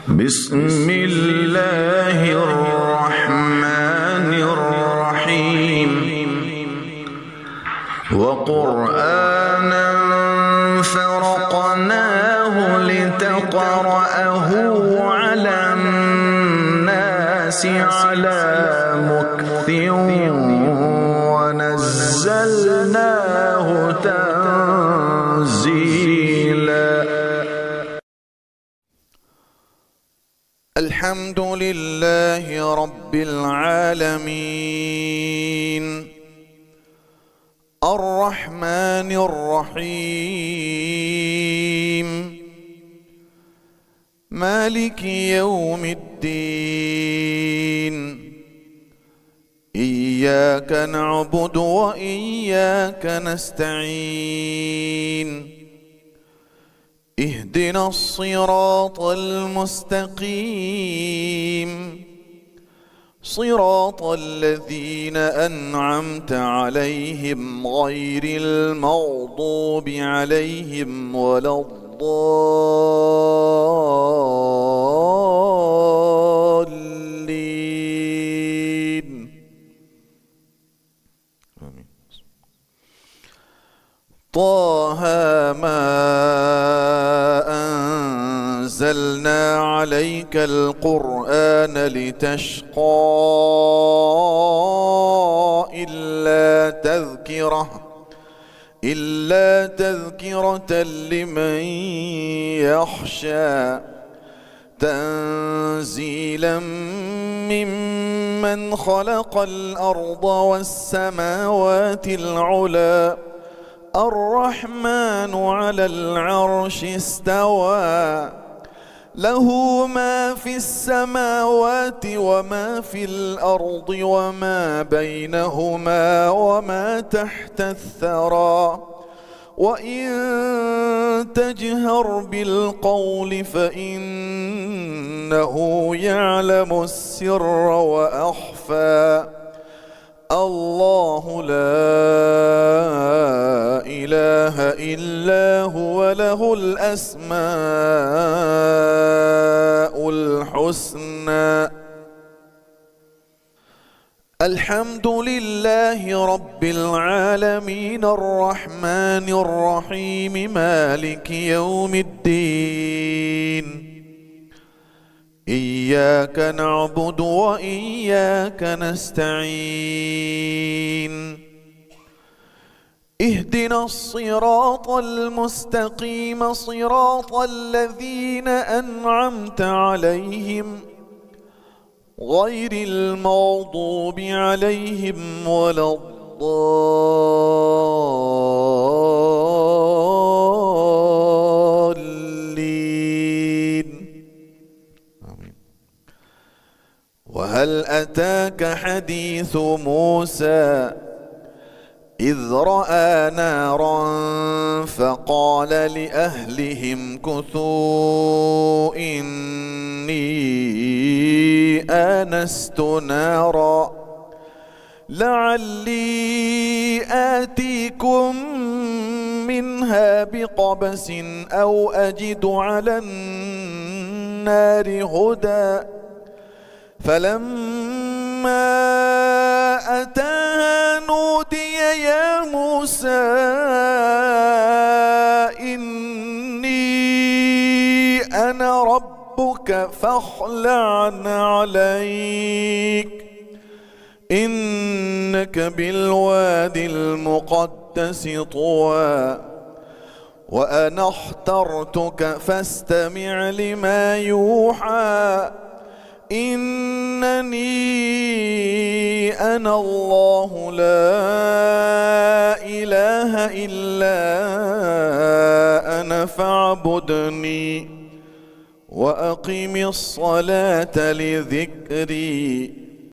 بسم الله الرحمن الرحيم وقرآنا فرقناه لتقرأه على الناس على مكث ونزلناه تنزيلا. الحمد لله رب العالمين الرحمن الرحيم مالك يوم الدين إياك نعبد وإياك نستعين اهدنا الصراط المستقيم صراط الذين أنعمت عليهم غير المغضوب عليهم ولا الضالين. طه ما أنزلنا عليك القرآن لتشقى إلا تذكرة لمن يخشى تنزيلا ممن خلق الأرض والسماوات العلى الرحمن على العرش استوى له ما في السماوات وما في الأرض وما بينهما وما تحت الثرى وإن تجهر بالقول فإنه يعلم السر وأخفى. الله لا إله إلا هو له الأسماء الحسنى. الحمد لله رب العالمين الرحمن الرحيم مالك يوم الدين إياك نعبد وإياك نستعين اهدنا الصراط المستقيم صراط الذين أنعمت عليهم غير المغضوب عليهم ولا الضالين. وهل أتاك حديث موسى إذ رأى نارا فقال لأهلهم كثوا إني آنست نارا لعلي آتيكم منها بقبس أو أجد على النار هدى فلما أتاها نودي يا موسى إني أنا ربك فاخلع عليك إنك بالوادي المقدس طوى وأنا اخترتك فاستمع لما يوحى إنني أنا الله لا إله إلا أنا فاعبدني وأقم الصلاة لذكري